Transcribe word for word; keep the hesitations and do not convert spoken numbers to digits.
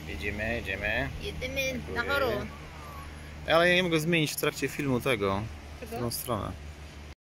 Jedziemy, jedziemy. Jedziemy na chorą. Ale ja nie mogę zmienić w trakcie filmu tego, w Czego? tą stronę.